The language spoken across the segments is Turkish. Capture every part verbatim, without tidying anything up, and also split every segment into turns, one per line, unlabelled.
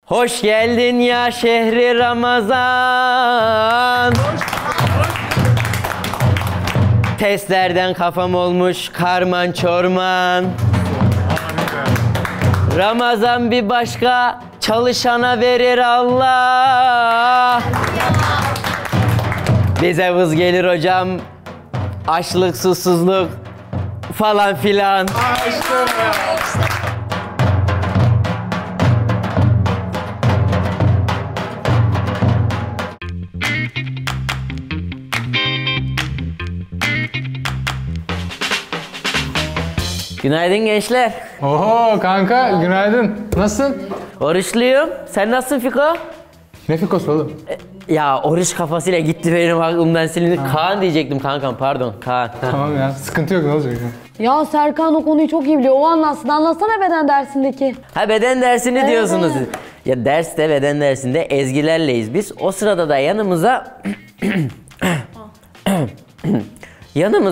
Hoş geldin ya şehri Ramazan. Testlerden kafam olmuş karman çorman. Ramazan bir başka, çalışana verir Allah. Bize vız gelir hocam, açlık, susuzluk falan filan. Günaydın gençler.
Oho kanka günaydın. Nasılsın?
Oruçluyum. Sen nasılsın Fiko?
Ne fikosu oğlum?
E, ya oruç kafasıyla gitti benim aklımdan silindi. Kaan diyecektim kankam, pardon Kaan.
Tamam ya, sıkıntı yok, ne olacak ya?
Ya Serkan o konuyu çok iyi biliyor. O anlatsın. Anlatsana beden dersindeki.
Ha beden dersini
Evet.
diyorsunuz. Ya derste, beden dersinde ezgilerleyiz biz. O sırada da yanımıza yanımız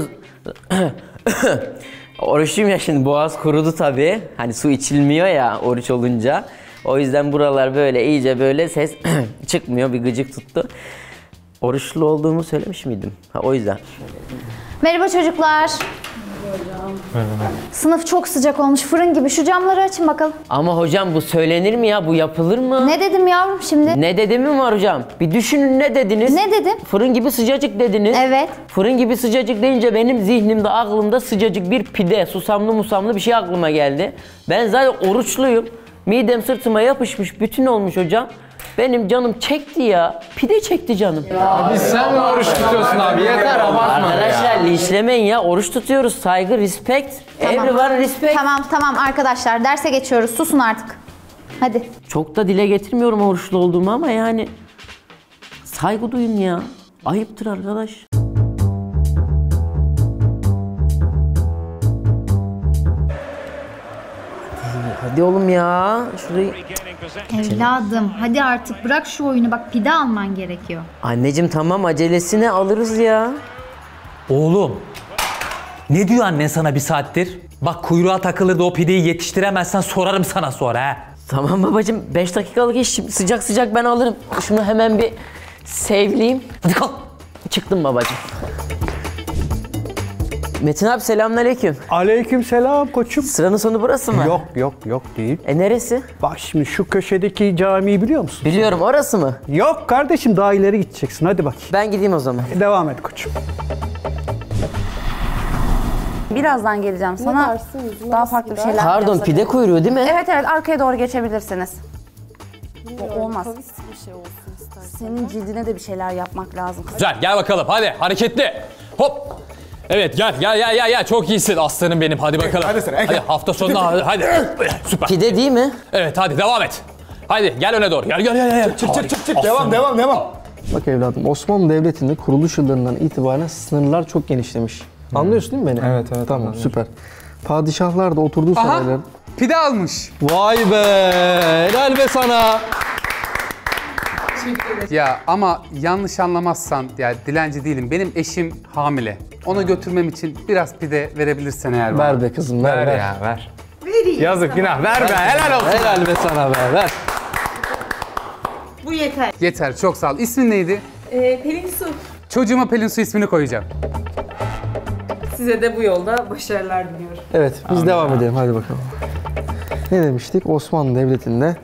oruçluyum ya, şimdi boğaz kurudu tabii. Hani su içilmiyor ya oruç olunca. O yüzden buralar böyle iyice böyle ses çıkmıyor, bir gıcık tuttu. Oruçlu olduğumu söylemiş miydim? Ha, o yüzden.
Merhaba çocuklar.
Merhaba.
Sınıf çok sıcak olmuş, fırın gibi. Şu camları açın bakalım.
Ama hocam bu söylenir mi ya? Bu yapılır mı?
Ne dedim yavrum şimdi?
Ne dediğimi var hocam? Bir düşünün, ne dediniz?
Ne dedim?
Fırın gibi sıcacık dediniz.
Evet.
Fırın gibi sıcacık deyince benim zihnimde, aklımda sıcacık bir pide, susamlı musamlı bir şey aklıma geldi. Ben zaten oruçluyum. Midem sırtıma yapışmış, bütün olmuş hocam. Benim canım çekti ya. Pide çekti canım.
Abi sen mi oruç tutuyorsun abi? Yeter, abartma
Arkadaşlar
ya.
linçlemeyin ya. Oruç tutuyoruz. Saygı, respect.
Tamam.
Everyone respect.
Tamam tamam arkadaşlar, derse geçiyoruz. Susun artık. Hadi.
Çok da dile getirmiyorum oruçlu olduğumu ama yani saygı duyun ya. Ayıptır arkadaş. Hadi, hadi oğlum ya. Şurayı...
Evladım hadi artık bırak şu oyunu, bak pide alman gerekiyor.
Anneciğim tamam, acelesine alırız ya.
Oğlum, ne diyor annen sana bir saattir? Bak kuyruğa takılır da o pideyi yetiştiremezsen sorarım sana sonra ha.
Tamam babacığım, beş dakikalık iş, sıcak sıcak ben alırım. Şunu hemen bir sevleyeyim. Hadi kalk. Çıktım babacığım. Metin abi selamünaleyküm.
Aleykümselam koçum.
Sıranın sonu burası mı?
Yok yok yok değil.
E neresi?
Bak şimdi şu köşedeki camiyi biliyor musun?
Biliyorum, orası mı?
Yok kardeşim, daha ileri gideceksin, hadi bak.
Ben gideyim o zaman.
Devam et koçum.
Birazdan geleceğim sana. Daha farklı bir şeyler
Pardon,
yapsak.
pide kuyruğu değil mi?
Evet evet, arkaya doğru geçebilirsiniz. O olmaz. Senin cildine de bir şeyler yapmak lazım.
Güzel, gel bakalım hadi hareketli. Hop. Evet gel gel gel gel gel, çok iyisin aslanım benim, hadi bakalım.
Hadi sen,
Hadi hafta sonuna hadi, hadi. Süper.
Pide değil mi?
Evet hadi devam et. Hadi gel öne doğru, gel gel gel gel.
Çık çık çık çık, devam devam devam.
Bak evladım, Osmanlı Devleti'nde kuruluş yıllarından itibaren sınırlar çok genişlemiş. Anlıyorsun değil mi beni?
Evet, evet,
Tamam,
anlıyorum.
süper. Padişahlar da oturduğu
Aha,
saraylar...
pide almış.
Vay be! Helal be sana!
Ya ama yanlış anlamazsan, ya dilenci değilim. Benim eşim hamile. Ona götürmem için biraz pide verebilirsen eğer bana.
Ver be kızım, ver ver.
Ver ya ver. Yazık, günah. Ver be, helal olsun.
Helal be sana be, ver.
Bu yeter.
Yeter, çok sağ ol. İsmin neydi?
Ee, Pelin Su.
Çocuğuma Pelin Su ismini koyacağım.
Size de bu yolda başarılar diliyorum.
Evet, biz devam edelim, hadi bakalım. Ne demiştik? Osmanlı Devleti'nde...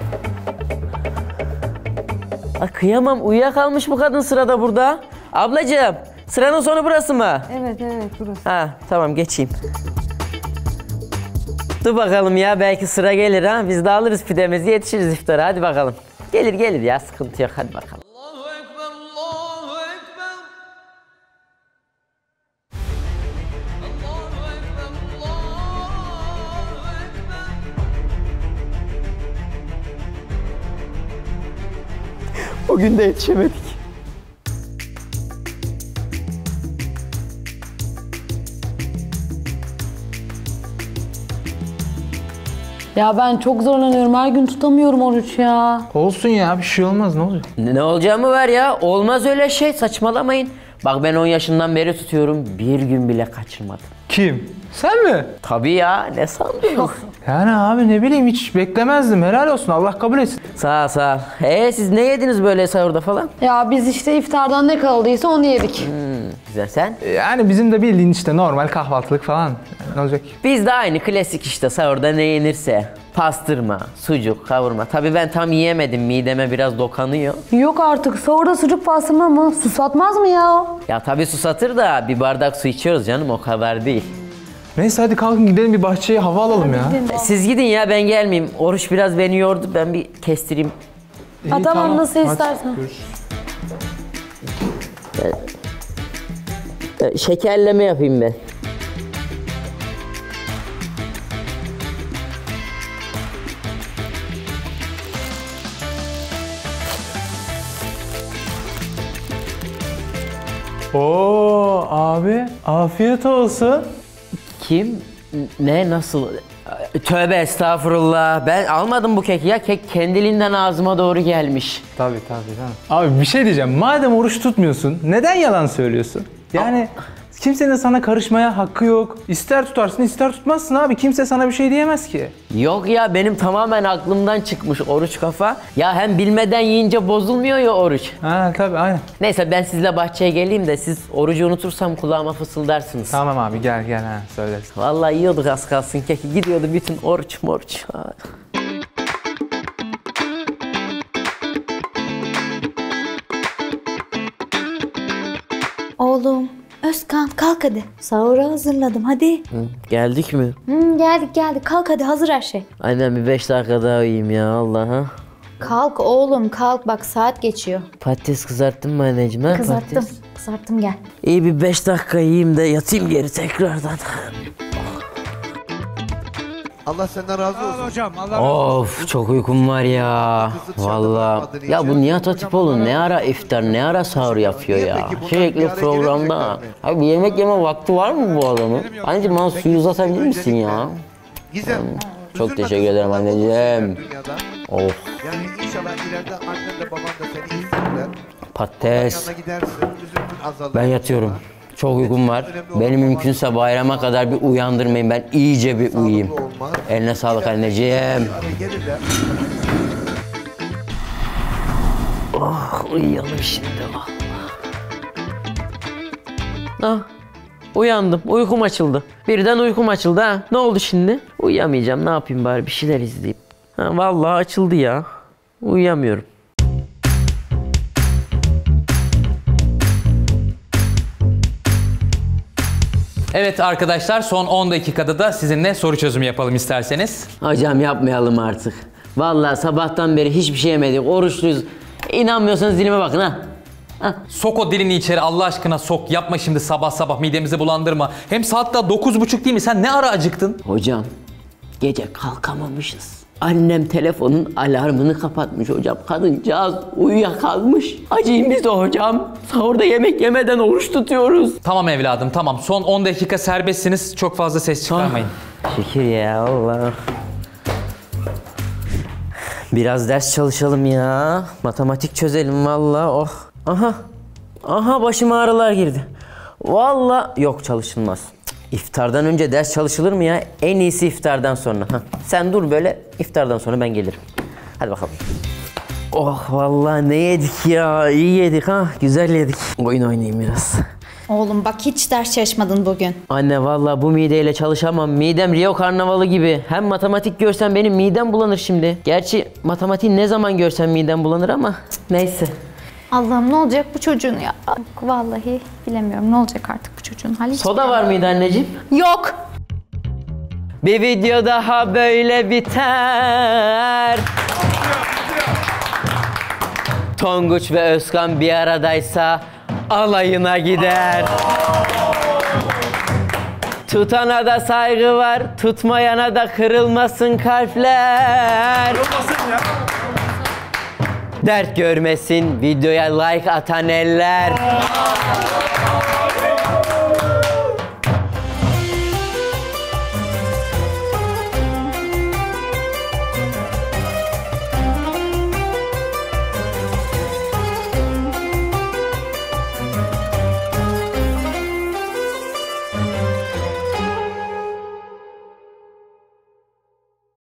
Aa, kıyamam, uyuyakalmış bu kadın sırada burada. Ablacığım, sıranın sonu burası mı?
Evet evet burası.
Ha tamam, geçeyim. Dur bakalım ya, belki sıra gelir ha. Biz de alırız pidemizi, yetişiriz iftara, hadi bakalım. Gelir gelir ya, sıkıntı yok, hadi bakalım. Allahu Ekber, Allahu Ekber. Allahu Ekber, Allahu Ekber. Bugün de yetişemedik.
Ya ben çok zorlanıyorum. Her gün tutamıyorum oruç ya.
Olsun ya bir şey olmaz ne olacak?
Ne olacağımı ver ya. Olmaz öyle şey. Saçmalamayın. Bak ben on yaşından beri tutuyorum. Bir gün bile kaçırmadım.
Kim? Sen mi?
Tabii ya. Ne sandınız?
Yani abi ne bileyim hiç beklemezdim. Helal olsun Allah kabul etsin.
Sağ ol, sağ ol. Ee siz ne yediniz böyle sahurda falan?
Ya biz işte iftardan ne kaldıysa onu yedik.
Güzel, sen?
Yani bizim de bildiğin işte normal kahvaltılık falan. Ne olacak?
Biz de aynı klasik işte sahurda ne yenirse. Pastırma, sucuk, kavurma. Tabii ben tam yiyemedim. Mideme biraz dokanıyor.
Yok artık. Sahurda sucuk pastırma mı? Susatmaz mı ya?
Ya tabii susatır da bir bardak su içiyoruz canım, o kadar değil.
Neyse hadi kalkın gidelim bir bahçeye hava alalım ya.
Siz gidin ya, ben gelmeyeyim. Oruç biraz beni yordu. Ben bir kestireyim.
Ha, tamam, nasıl
Hadi,
istersen.
görüşürüz.
Ee, Şekerleme yapayım ben.
Oo abi afiyet olsun.
Kim? Ne? Nasıl? Tövbe estağfurullah. Ben almadım bu keki ya. Kek kendiliğinden ağzıma doğru gelmiş.
Tabii tabii tabii. Abi bir şey diyeceğim. Madem oruç tutmuyorsun neden yalan söylüyorsun? Yani kimsenin sana karışmaya hakkı yok. İster tutarsın ister tutmazsın abi. Kimse sana bir şey diyemez ki.
Yok ya, benim tamamen aklımdan çıkmış oruç kafa. Ya hem bilmeden yiyince bozulmuyor ya oruç.
Ha tabii aynen.
Neyse ben sizle bahçeye geleyim de siz orucu unutursam kulağıma fısıldarsınız.
Tamam abi gel gel ha söylersin.
Vallahi yiyorduk az kalsın keki. Gidiyordu bütün oruç moruç.
Oğlum, Özkan kalk hadi. Sahura hazırladım hadi.
Hı, geldik mi?
Hı, geldik geldik kalk hadi, hazır her şey.
Aynen, bir beş dakika daha uyuyayım ya Allah'a.
Kalk oğlum kalk, bak saat geçiyor.
Patates kızarttın mı anneciğim ha?
Kızarttım.
Patates.
Kızarttım gel.
İyi bir beş dakika yiyeyim de yatayım geri tekrardan.
Allah senden razı olsun. Hocam, Allah
Of çok uykum var ya. Vallahi. Ya bu Nihat Hatipoğlu ne ara iftar ne ara sahur yapıyor ya. Sürekli programda. Abi bir yemek yeme vakti var mı bu adamın? Anneciğim bana suyu uzatabilir misin ya?
Gizem.
Çok teşekkür ederim anneciğim. Of.
Yani inşallah ileride annen de baban da seni isterler.
Patates.
Yanına gidersin, üzüntün azalır.
Ben yatıyorum. Çok uykum var. Beni mümkünse bayrama kadar bir uyandırmayın. Ben iyice bir uyuyayım. Eline sağlık anneciğim. Oh, uyuyalım şimdi vallahi. Ah, uyandım. Uykum açıldı. Birden uykum açıldı ha. Ne oldu şimdi? Uyuyamayacağım. Ne yapayım bari, bir şeyler izleyeyim. Ha, vallahi açıldı ya. Uyuyamıyorum.
Evet arkadaşlar, son on dakikada da sizinle soru çözümü yapalım isterseniz.
Hocam yapmayalım artık. Vallahi sabahtan beri hiçbir şey yemedik. Oruçluyuz. İnanmıyorsanız dilime bakın ha. Ha.
Sok o dilini içeri Allah aşkına, sok. Yapma şimdi sabah sabah, midemizi bulandırma. Hem saat daha dokuz buçuk değil mi? Sen ne ara acıktın?
Hocam gece kalkamamışız. Annem telefonun alarmını kapatmış hocam. Kadıncağız uyuyakalmış. Acıyım biz de hocam. Sahurda yemek yemeden oruç tutuyoruz.
Tamam evladım tamam. Son on dakika serbestsiniz. Çok fazla ses çıkarmayın.
Şükür ya Allah. Biraz ders çalışalım ya. Matematik çözelim vallahi. Oh. Aha. Aha başıma ağrılar girdi. Vallahi yok, çalışılmaz. İftardan önce ders çalışılır mı ya? En iyisi iftardan sonra. Hah. Sen dur böyle, iftardan sonra ben gelirim. Hadi bakalım. Oh vallahi ne yedik ya? İyi yedik ha. Güzel yedik. Oyun oynayayım biraz.
Oğlum bak hiç ders çalışmadın bugün.
Anne vallahi bu mideyle çalışamam. Midem Rio Karnavalı gibi. Hem matematik görsem benim midem bulanır şimdi. Gerçi matematiği ne zaman görsem midem bulanır ama cık, neyse.
Allah'ım ne olacak bu çocuğun ya? Vallahi bilemiyorum ne olacak artık bu çocuğun hali.
Soda var mıydı anneciğim?
Yok.
Bir video daha böyle biter. Tonguç ve Özkan bir aradaysa alayına gider. Tutana da saygı var, tutmayana da kırılmasın kalpler. Kırılmasın ya. Dert görmesin videoya like atan eller.